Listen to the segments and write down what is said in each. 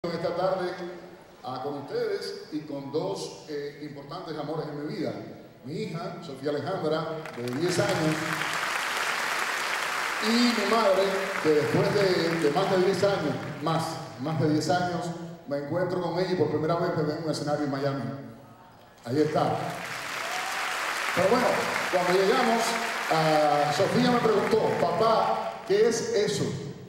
Esta tarde con ustedes y con dos importantes amores en mi vida. Mi hija, Sofía Alejandra, de 10 años, y mi madre, que después de más de 10 años, más de 10 años, me encuentro con ella y por primera vez me ven en un escenario en Miami. Ahí está. Pero bueno, cuando llegamos, Sofía me preguntó, papá, ¿qué es eso?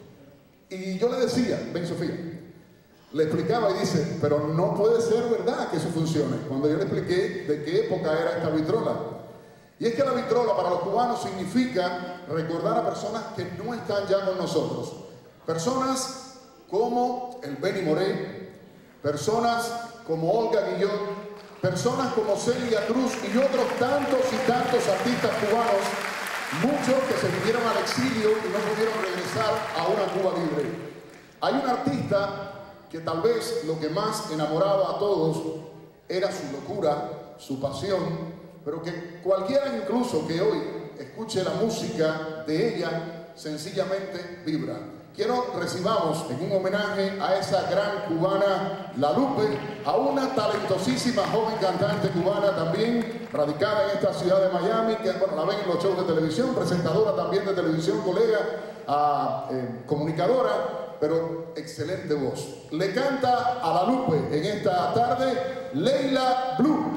Y yo le decía, ven Sofía. Le explicaba y dice, pero no puede ser verdad que eso funcione. Cuando yo le expliqué de qué época era esta vitrola. Y es que la vitrola para los cubanos significa recordar a personas que no están ya con nosotros. Personas como el Benny Moré, personas como Olga Guillot, personas como Celia Cruz y otros tantos y tantos artistas cubanos, muchos que se vinieron al exilio y no pudieron regresar a una Cuba libre. Hay un artista que tal vez lo que más enamoraba a todos era su locura, su pasión, pero que cualquiera incluso que hoy escuche la música de ella, sencillamente vibra. Quiero recibamos en un homenaje a esa gran cubana, La Lupe, a una talentosísima joven cantante cubana también, radicada en esta ciudad de Miami, que bueno, la ven en los shows de televisión, presentadora también de televisión, colega, comunicadora, pero excelente voz. Le canta a La Lupe en esta tarde, Leila Blue.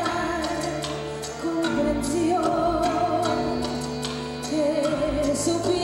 So